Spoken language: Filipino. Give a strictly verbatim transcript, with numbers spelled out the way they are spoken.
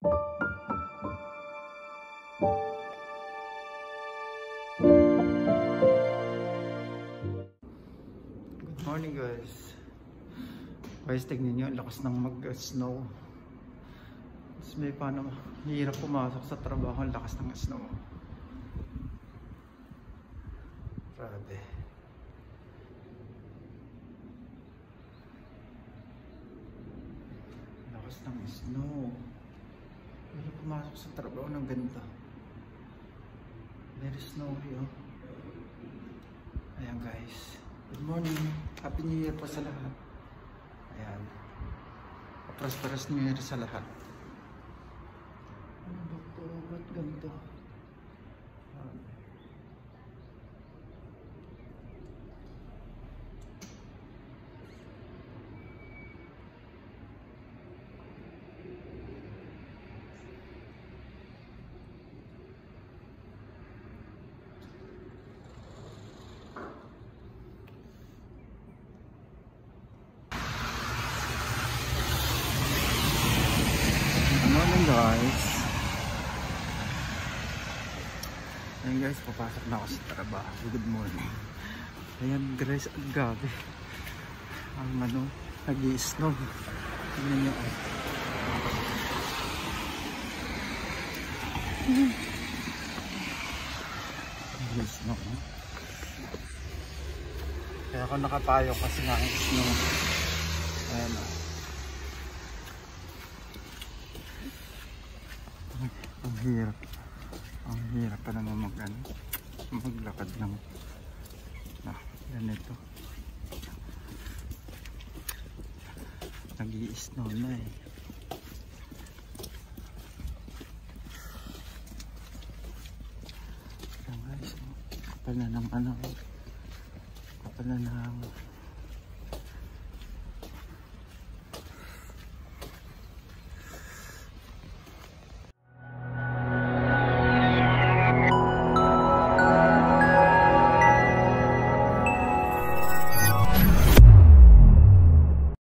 Good morning guys. Guys, tignan nyo, ang lakas ng mag-snow. Tapos may paano, hirap pumasok sa trabaho, ang lakas ng snow. Grabe. Lakas ng snow. Hirap pumasok sa trabaho ng ganda. Very snowy, oh. Ayan guys. Good morning. Happy New Year po sa lahat. Ayan. Prosperous New Year sa lahat. Ano ba ito? Ba't ganito? Guys, ayan guys, papasok na ako sa trabaho. Good morning. Ayan guys, ang gabi ang ano, nag-i-snow. Tingnan nyo, nag-i-snow, no? Kaya ako nakatayo kasi nga ang snow. Ayan o, ang hirap, ang hirap pa naman mag ano, maglakad ng na, ganito. Nag-i-snow na eh. Ayan guys, kapal na ng ano, kapal na ng